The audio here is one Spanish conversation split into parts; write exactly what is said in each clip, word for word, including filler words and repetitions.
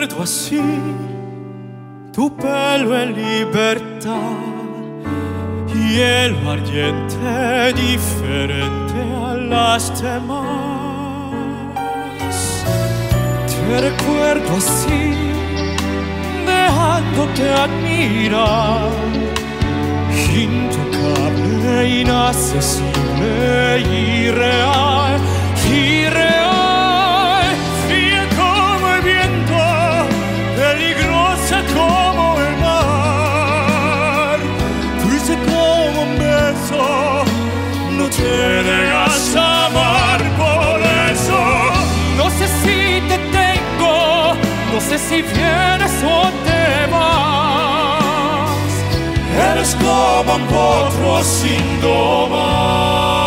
recuerdo así, tu pelo en libertad, hielo ardiente diferente a las demás. Te recuerdo así, dejándote admirar, intocable, inaccesible y real, y real, fría como el viento, peligrosa como el mar, dulce como un beso, no te dejas amar. Por eso no sé si te tengo, no sé si vienes o te vas. Eres como un potro sin domar.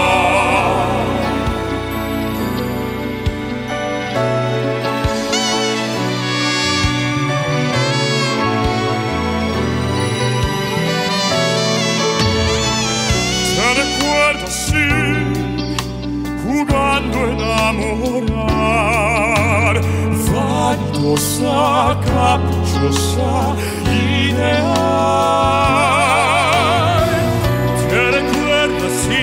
Te recuerdo así, jugando a enamorar, vanidosa, caprichosa, ideal. Te recuerdo así,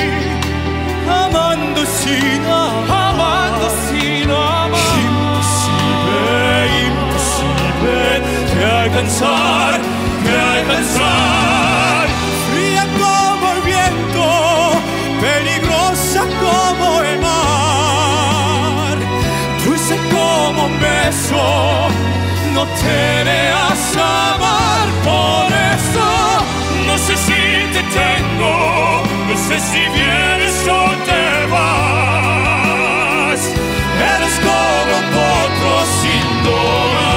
amando sin amar, amando sin amar. Imposible, imposible de alcanzar, de alcanzar. Fría como el viento, peligrosa como el mar, dulce como un beso, no te dejas amar. Por eso no sé si te tengo, no sé si vienes o te vas. Eres como un potro sin domar.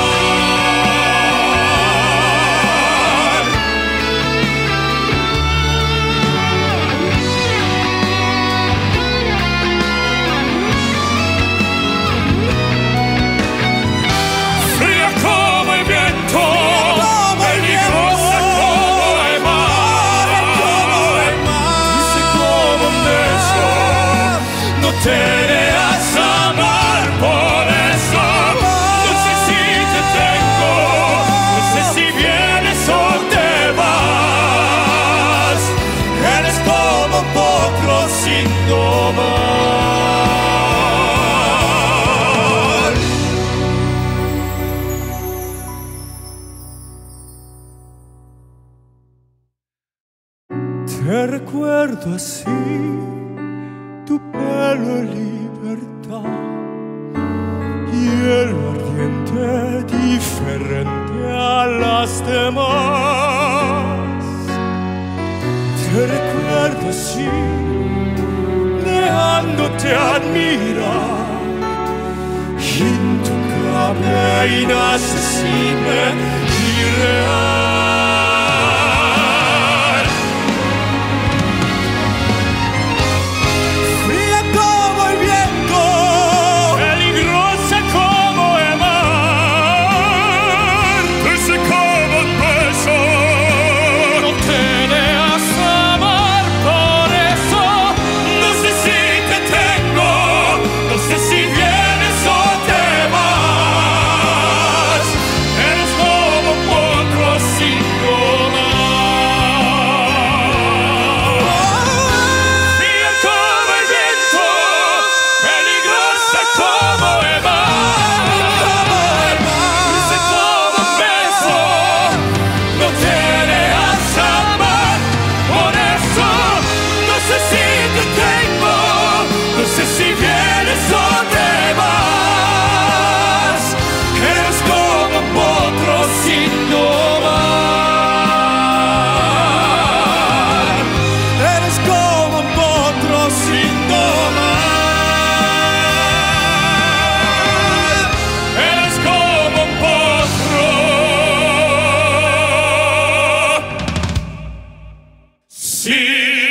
Fría como el viento, peligrosa como el mar, dulce como un beso, no te dejas amar. Por eso no sé si te tengo, no sé si vienes o te vas. Eres como un potro sin domar. Te recuerdo así, tu pelo en libertad, hielo ardiente diferente a las demás. Te recuerdo así, dejándote admirar, intocable, inaccesible y real. Fría como el viento, peligrosa como el mar, dulce como un beso, no te dejas amar. Por eso no sé si te tengo, no sé si vienes o te vas. Eres como un potro sin domar. Fría como el viento, peligrosa como el mar, dulce como un beso, no te dejas amar. Por eso no sé si te tengo, no sé si vienes o te vas. Eres como un potro sin domar. Eres como un potro sin domar. Eres como un potro sin